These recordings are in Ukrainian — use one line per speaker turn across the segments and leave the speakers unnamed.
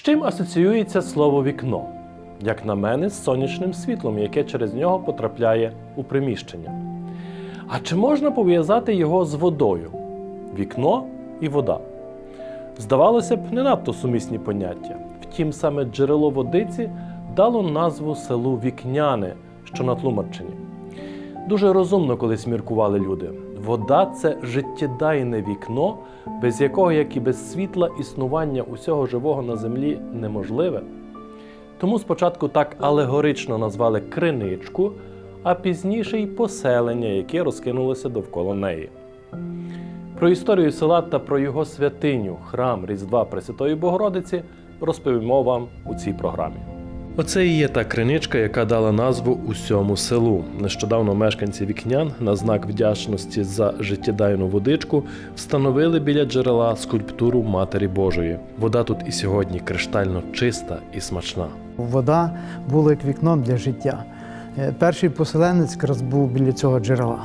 чим асоціюється слово «вікно»? Як на мене, з сонячним світлом, яке через нього потрапляє у приміщення. А чи можна пов'язати його з водою? Вікно і вода. Здавалося б, не надто сумісні поняття. Втім, саме джерело водиці дало назву селу Вікняне, що на Тлумаччині. Дуже розумно колись міркували люди. Вода – це життєдайне вікно, без якого, як і без світла, існування усього живого на землі неможливе. Тому спочатку так алегорично назвали криничку, а пізніше й поселення, яке розкинулося довкола неї. Про історію села та про його святиню, храм Різдва Пресвятої Богородиці, розповімо вам у цій програмі. Оце і є та криничка, яка дала назву усьому селу. Нещодавно мешканці Вікнян на знак вдячності за життєдайну водичку встановили біля джерела скульптуру Матері Божої. Вода тут і сьогодні криштально чиста і смачна.
Вода була як вікном для життя. Перший поселенець якраз був біля цього джерела.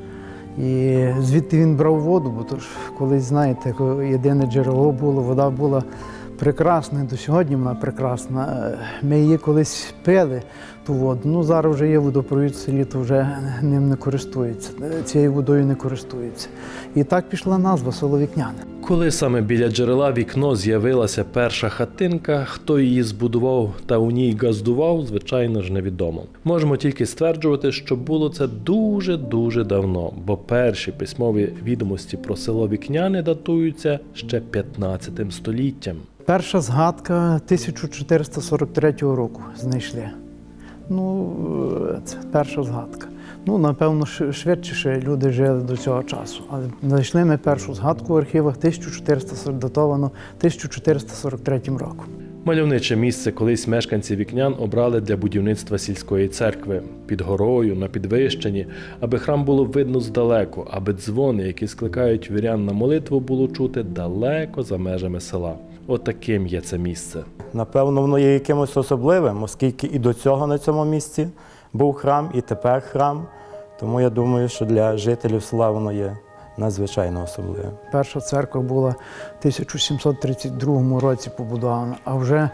І звідти він брав воду, бо то ж колись, знаєте, єдине джерело було, вода була прекрасна, до сьогодні вона прекрасна. Ми її колись пили, ту воду. Ну, зараз вже є водопровід в селі, то вже ним не користуються, цією водою не користуються. І так пішла назва село Вікняне.
Коли саме біля джерела Вікно з'явилася перша хатинка, хто її збудував та у ній газдував, звичайно ж невідомо. Можемо тільки стверджувати, що було це дуже-дуже давно, бо перші письмові відомості про село Вікняне датуються ще 15 століттям.
Перша згадка 1443 року знайшли. Ну, це перша згадка. Ну, напевно, швидше люди жили до цього часу. Але знайшли ми першу згадку в архівах датовано 1443 роком.
Мальовниче місце колись мешканці Вікнян обрали для будівництва сільської церкви. Під горою, на підвищенні, аби храм було видно здалеку, аби дзвони, які скликають вірян на молитву, було чути далеко за межами села. Отаким є це місце.
Напевно, воно є якимось особливим, оскільки і до цього на цьому місці був храм, і тепер храм. Тому я думаю, що для жителів села воно є надзвичайно особливим.
Перша церква була в 1732 році побудована, а вже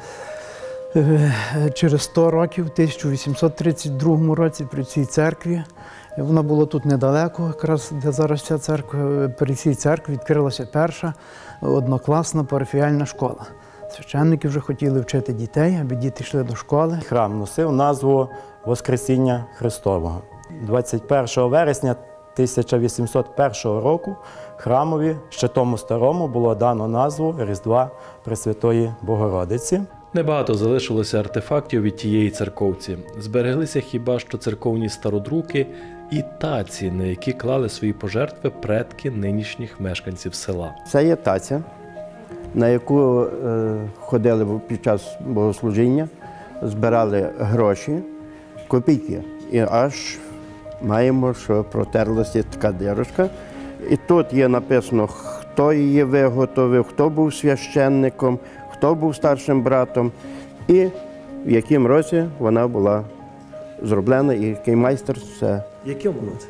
через 100 років, в 1832 році при цій церкві, вона була тут недалеко, якраз де зараз ця церква, при цій церкві відкрилася перша однокласна парафіяльна школа. Священники вже хотіли вчити дітей, аби діти йшли до школи.
Храм носив назву Воскресіння Христового. 21 вересня 1801 року храмові, ще тому старому, було дано назву Різдва Пресвятої Богородиці.
Небагато залишилося артефактів від тієї церковці. Збереглися хіба що церковні стародруки і таці, на які клали свої пожертви предки нинішніх мешканців села.
Це є таця, на яку ходили під час богослужіння, збирали гроші, копійки. І аж маємо, що протерлася така дирочка. І тут є написано, хто її виготовив, хто був священником, хто був старшим братом і в якому році вона була зроблена, і який майстер це.
Який році?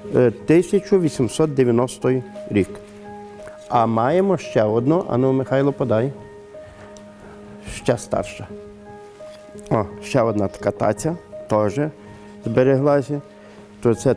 1890 рік. А маємо ще одну, ану, Михайло, подай. Ще старша. О, ще одна така таця, теж збереглася. То це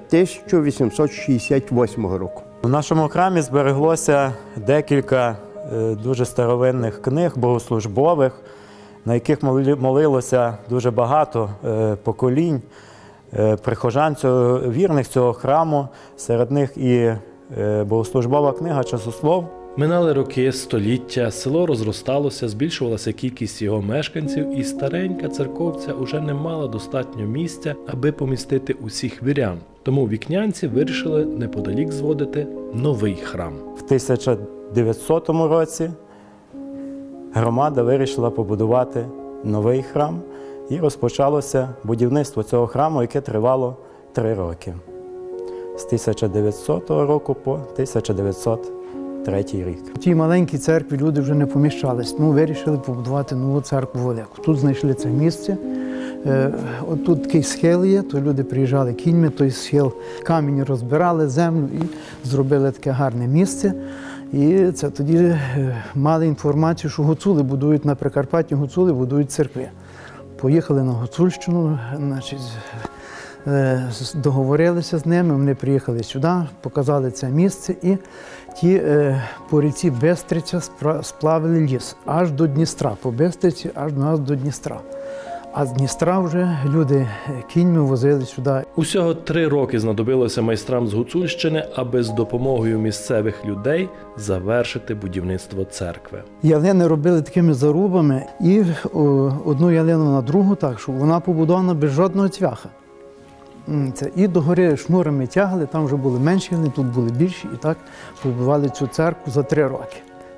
1868 року.
У нашому храмі збереглося декілька дуже старовинних книг богослужбових, на яких молилося дуже багато поколінь прихожан, вірних цього храму. Серед них і богослужбова книга «Часослов».
Минали роки, століття, село розросталося, збільшувалася кількість його мешканців, і старенька церковця уже не мала достатньо місця, аби помістити усіх вірян. Тому вікнянці вирішили неподалік зводити новий храм.
В 1900 році громада вирішила побудувати новий храм, і розпочалося будівництво цього храму, яке тривало 3 роки. З 1900 року по 1903 рік.
В тій маленькій церкві люди вже не поміщались, тому вирішили побудувати нову церкву велику. Тут знайшли це місце. От тут такий схил є, то люди приїжджали кіньми, той схил, камінь розбирали, землю і зробили таке гарне місце. І це тоді мали інформацію, що гуцули будують на Прикарпатті, гуцули будують церкви. Поїхали на Гуцульщину, значить, договорилися з ними, вони приїхали сюди, показали це місце, і ті по ріці Бестриця сплавили ліс аж до Дністра, по Бестриці аж до нас до Дністра. А з Дністра вже люди кіньми возили сюди.
Усього 3 роки знадобилося майстрам з Гуцульщини, аби з допомогою місцевих людей завершити будівництво церкви.
Ялини робили такими зарубами, і одну ялину на другу, так, що вона побудована без жодного цвяха. І догори шнурами тягли, там вже були менші ялини, тут були більші, і так побудували цю церкву за 3 роки.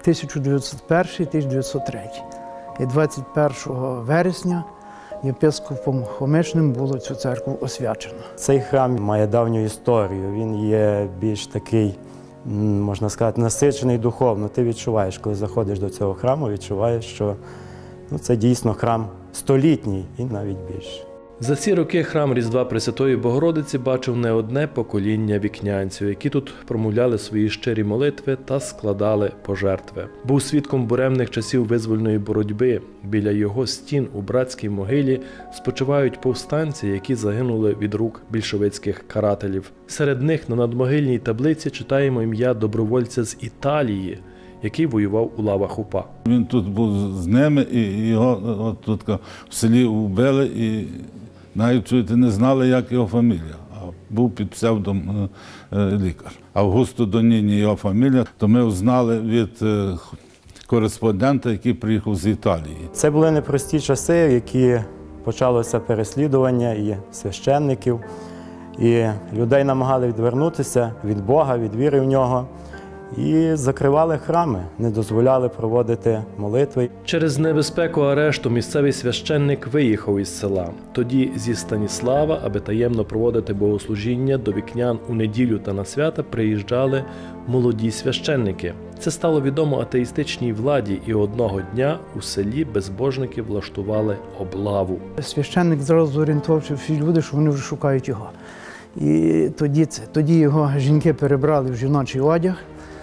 1901-1903. І 21 вересня єпископом Хомишним було цю церкву освячено.
Цей храм має давню історію, він є більш такий, можна сказати, насичений духовно. Ти відчуваєш, коли заходиш до цього храму, відчуваєш, що це дійсно храм столітній і навіть більше.
За ці роки храм Різдва Пресвятої Богородиці бачив не одне покоління вікнянців, які тут промовляли свої щирі молитви та складали пожертви. Був свідком буремних часів визвольної боротьби. Біля його стін у братській могилі спочивають повстанці, які загинули від рук більшовицьких карателів. Серед них на надмогильній таблиці читаємо ім'я добровольця з Італії, який воював у лавах УПА.
Він тут був з ними, і його тут в селі вбили, і навіть чуєте, не знали, як його фамілія, а був під псевдом лікар. Августо Доніні його фамілія, то ми узнали від кореспондента, який приїхав з Італії.
Це були непрості часи, в які почалося переслідування і священників, і людей намагали відвернутися від Бога, від віри в нього. І закривали храми, не дозволяли проводити молитви.
Через небезпеку арешту місцевий священник виїхав із села. Тоді зі Станіслава, аби таємно проводити богослужіння, до вікнян у неділю та на свята приїжджали молоді священники. Це стало відомо атеїстичній владі, і одного дня у селі безбожники влаштували облаву.
Священник зразу зорієнтувався всі люди, що вони вже шукають його. І тоді його жінки перебрали в жіночий одяг.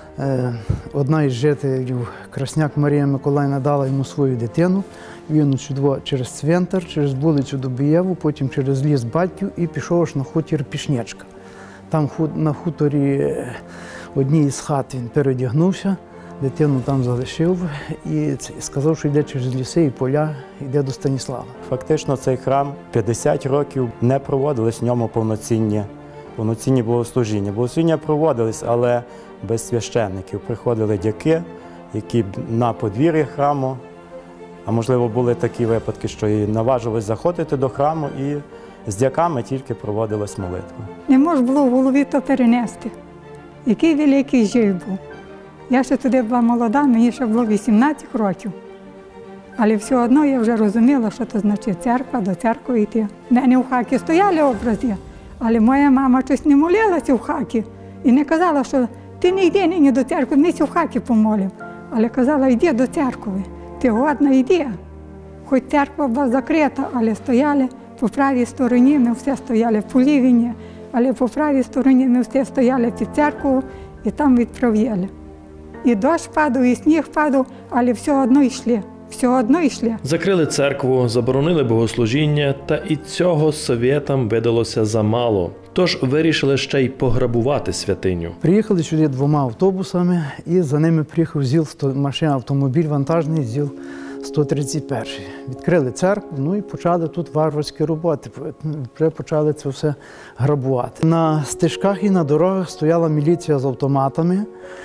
Одна із жителів, Красняк Марія Миколаївна, дала йому свою дитину. Він через цвинтар, через вулицю Добієву, потім через ліс Батьків і пішов аж на хутір Пішнєчка. Там на хуторі одній із хат він переодягнувся, дитину там залишив і сказав, що йде через ліси і поля, йде до Станіслава.
Фактично цей храм 50 років не проводились в ньому повноцінні богослужіння. Богослужіння проводились, але без священників. Приходили дяки, які на подвір'ї храму, а можливо були такі випадки, що і наважились заходити до храму, і з дяками тільки проводилась молитва.
Не можна було в голові то перенести. Який великий жив був. Я ще тоді була молода, мені ще було 18 років. Але все одно я вже розуміла, що це значить церква, до церкви йти. Не в хакі стояли образи, але моя мама щось не молилася в хакі і не казала, що ти не йди нині до церкви, ми в хакі помолимо. Але казала, йди до церкви, ти годна йди. Хоч церква була закрита, але стояли по правій стороні, ми всі стояли по лівій, але по правій стороні ми всі стояли під церквою і там відправляли. І дощ падав, і сніг падав, але все одно йшли. Все одно йшли.
Закрили церкву, заборонили богослужіння, та і цього совєтам видалося замало. Тож вирішили ще й пограбувати святиню.
Приїхали сюди 2 автобусами, і за ними приїхав автомобіль вантажний ЗІЛ-131. Відкрили церкву, і почали тут варварські роботи. Вже почали це все грабувати. На стежках і на дорогах стояла міліція з автоматами,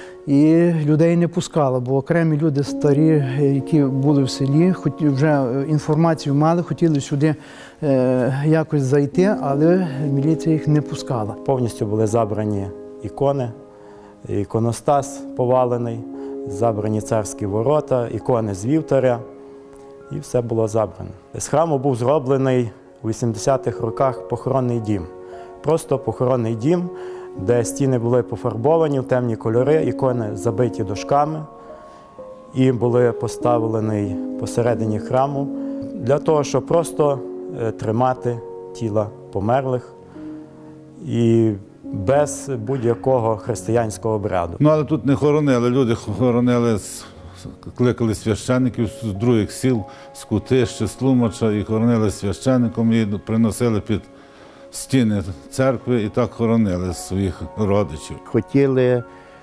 і людей не пускала, бо окремі люди старі, які були в селі, вже інформацію мали, хотіли сюди якось зайти, але міліція їх не пускала.
Повністю були забрані ікони, іконостас повалений, забрані царські ворота, ікони з вівтаря, і все було забрано. З храму був зроблений у 80-х роках похоронний дім. Просто похоронний дім, де стіни були пофарбовані в темні кольори, ікони забиті дошками і були поставлені посередині храму для того, щоб просто тримати тіла померлих. І без будь-якого християнського обряду.
Ну, але тут не хоронили. Люди хоронили, кликали священників з других сіл, з Кутища, з Тлумача, і хоронили священником, і приносили під стіни церкви, і так хоронили своїх родичів.
Хотіли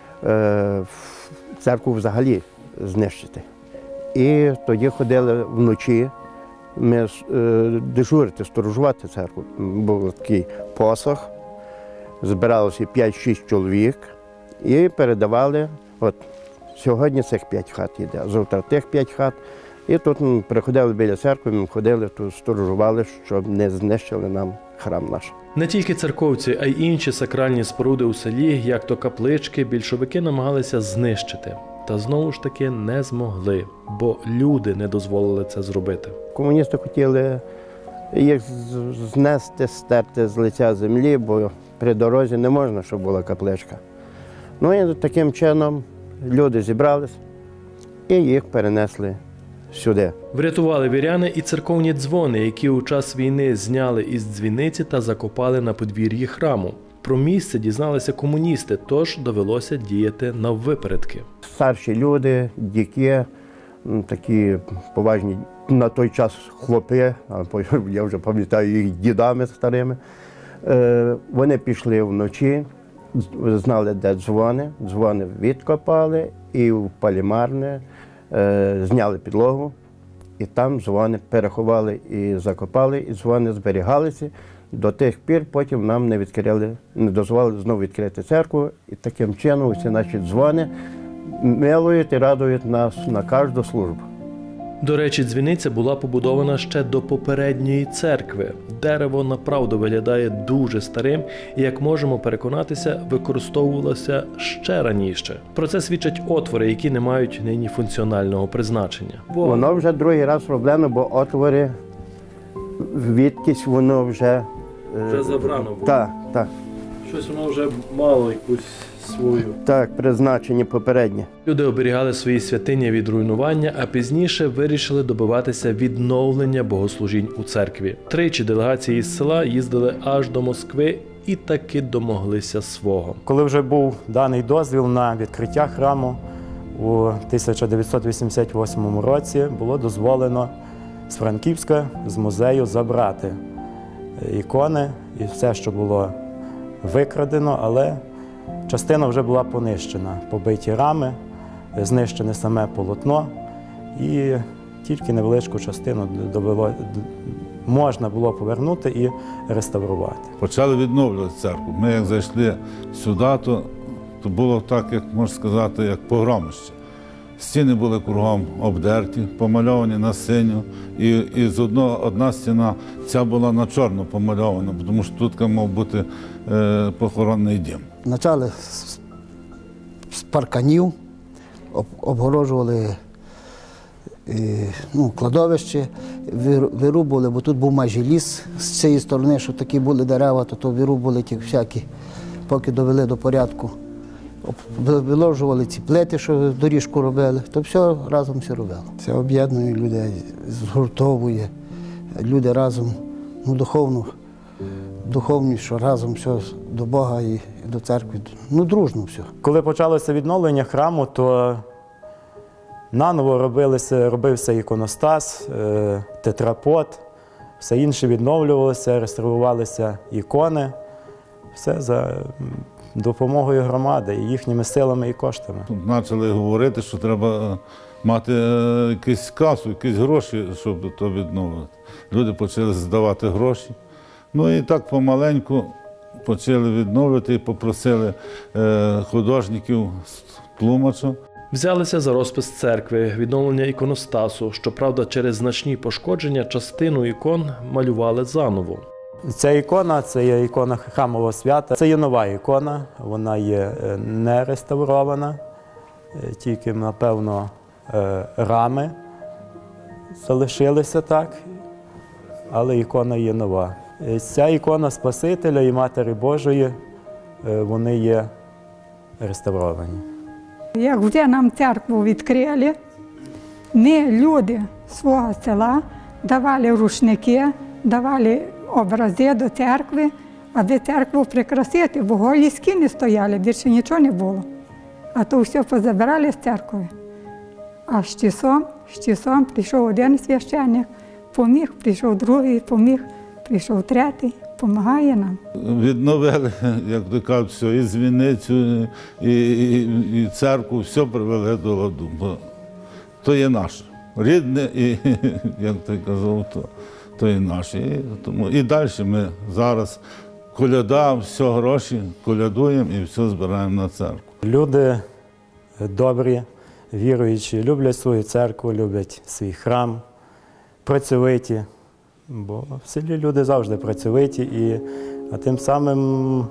церкву взагалі знищити. І тоді ходили вночі, ми дежурити, сторожувати церкву. Був такий посох, збиралося 5-6 чоловік і передавали, от сьогодні цих 5 хат йде, завтра тих 5 хат. І тут ми приходили біля церкви, ми ходили, тут сторожували, щоб не знищили нам храм наш.
Не тільки церковці, а й інші сакральні споруди у селі, як то каплички, більшовики намагалися знищити. Та знову ж таки не змогли, бо люди не дозволили це зробити.
Комуністи хотіли їх знести, стерти з лиця землі, бо при дорозі не можна, щоб була капличка. Ну і таким чином люди зібрались і їх перенесли сюди.
Врятували віряни і церковні дзвони, які у час війни зняли із дзвіниці та закопали на подвір'ї храму. Про місце дізналися комуністи, тож довелося діяти наввипередки.
Старші люди, діки, такі поважні на той час хлопи, а я вже пам'ятаю їх дідами старими, вони пішли вночі, знали, де дзвони, дзвони відкопали і в Палімарне зняли підлогу, і там дзвони переховали і закопали, і дзвони зберігалися. До тих пір потім нам не дозволили знову відкрити церкву, і таким чином усі наші дзвони милують і радують нас на кожну службу.
До речі, дзвіниця була побудована ще до попередньої церкви. Дерево направду виглядає дуже старим і, як можемо переконатися, використовувалося ще раніше. Про це свідчать отвори, які не мають нині функціонального призначення.
Воно вже другий раз роблено, бо отвори, відкись воно вже...
Вже забрано було.
Так, так.
Щось воно вже мало якусь свою.
Так, призначення попереднє.
Люди оберігали свої святині від руйнування, а пізніше вирішили добиватися відновлення богослужінь у церкві. Тричі делегації із села їздили аж до Москви і таки домоглися свого.
Коли вже був даний дозвіл на відкриття храму у 1988 році, було дозволено з Франківська, з музею забрати ікони і все, що було викрадено, але частина вже була понищена. Побиті рами, знищене саме полотно, і тільки невеличку частину можна було повернути і реставрувати.
Почали відновлювати церкву. Ми як зайшли сюди, то було так, як можна сказати, як погромище. Стіни були кругом обдерті, помальовані на синю, і з одна стіна ця була на чорно помальована, тому що тут мав бути похоронний дім.
Почали з парканів, обгорожували кладовище, вирубували, бо тут був майже ліс з цієї сторони, що такі були дерева, то вирубували ті всякі, поки довели до порядку. Виложували ці плити, що доріжку робили, то все разом все робили. Це об'єднує людей, згуртовує люди разом, духовні, що разом все до Бога і до церкви, дружно все.
Коли почалося відновлення храму, то наново робився іконостас, тетрапод, все інше відновлювалося, реставрувалися ікони, все за допомогою громади, і їхніми силами і коштами.
Тут почали говорити, що треба мати якусь касу, якісь гроші, щоб то відновити. Люди почали здавати гроші. Ну і так помаленьку почали відновити і попросили художників з Тлумача.
Взялися за розпис церкви, відновлення іконостасу. Щоправда, через значні пошкодження частину ікон малювали заново.
Ця ікона – це є ікона храмового свята. Це є нова ікона, вона є не реставрована, тільки, напевно, рами залишилися так, але ікона є нова. Ця ікона Спасителя і Матері Божої, вони є реставровані.
Як вже нам церкву відкрили, ми, люди свого села, давали рушники, давали образи до церкви, аби церкву прикрасити, бо голі скіни стояли, більше нічого не було. А то все позабирали з церкви. А з часом прийшов один священник, поміг, прийшов другий, поміг, прийшов третій, допомагає нам.
Відновили, як то кажуть, все, і дзвіницю, і церкву, все привели до ладу. Бо то є наше. Рідне, і, як ти казав, то є наше. І далі ми зараз коляда, все гроші, колядуємо і все збираємо на церкву.
Люди добрі, віруючі, люблять свою церкву, люблять свій храм, працьовиті. Бо в селі люди завжди працьовиті, а тим самим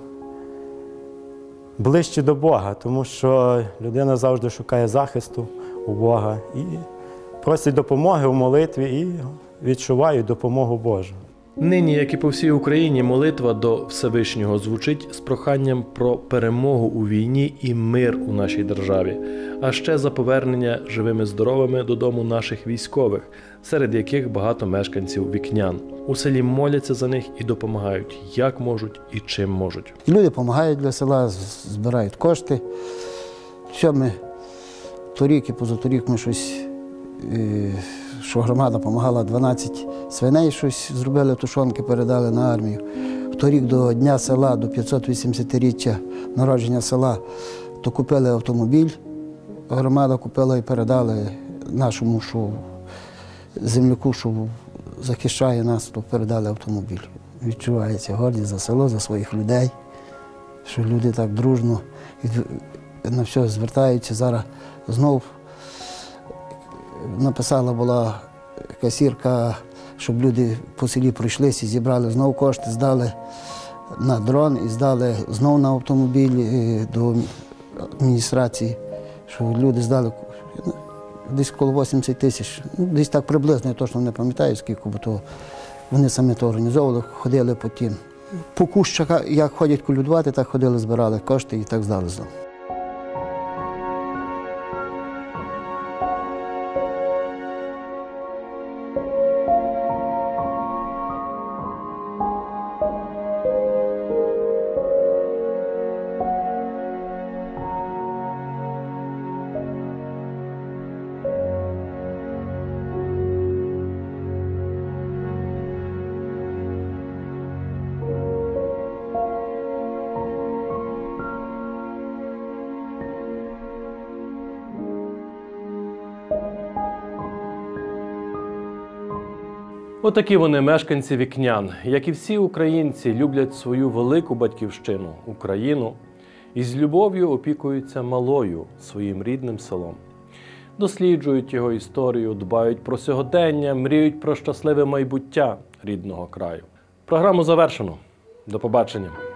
ближчі до Бога, тому що людина завжди шукає захисту у Бога і просить допомоги у молитві і відчувають допомогу Божу.
Нині, як і по всій Україні, молитва до Всевишнього звучить з проханням про перемогу у війні і мир у нашій державі, а ще за повернення живими-здоровими додому наших військових, серед яких багато мешканців Вікнян. У селі моляться за них і допомагають, як можуть і чим можуть.
І люди допомагають для села, збирають кошти. Що ми торік і позаторік ми щось, що громада допомагала, 12 свиней щось зробили, тушонки передали на армію. Торік до Дня села, до 580-річчя народження села, то купили автомобіль, громада купила і передали нашому земляку, що захищає нас, то передали автомобіль. Відчувається гордість за село, за своїх людей, що люди так дружно на все звертаються. Зараз знов написала була касірка, щоб люди по селі пройшлися, зібрали знов кошти, здали на дрон і здали знов на автомобіль до адміністрації, що люди здали десь коло 80 тисяч, десь так приблизно, я точно не пам'ятаю скільки, бо то вони самі то організовували, ходили по тім. По кущах, як ходять колядувати, так ходили, збирали кошти і так здали знову.
Отакі вони мешканці Вікнян, як і всі українці, люблять свою велику батьківщину – Україну, і з любов'ю опікуються малою, своїм рідним селом. Досліджують його історію, дбають про сьогодення, мріють про щасливе майбуття рідного краю. Програму завершено. До побачення.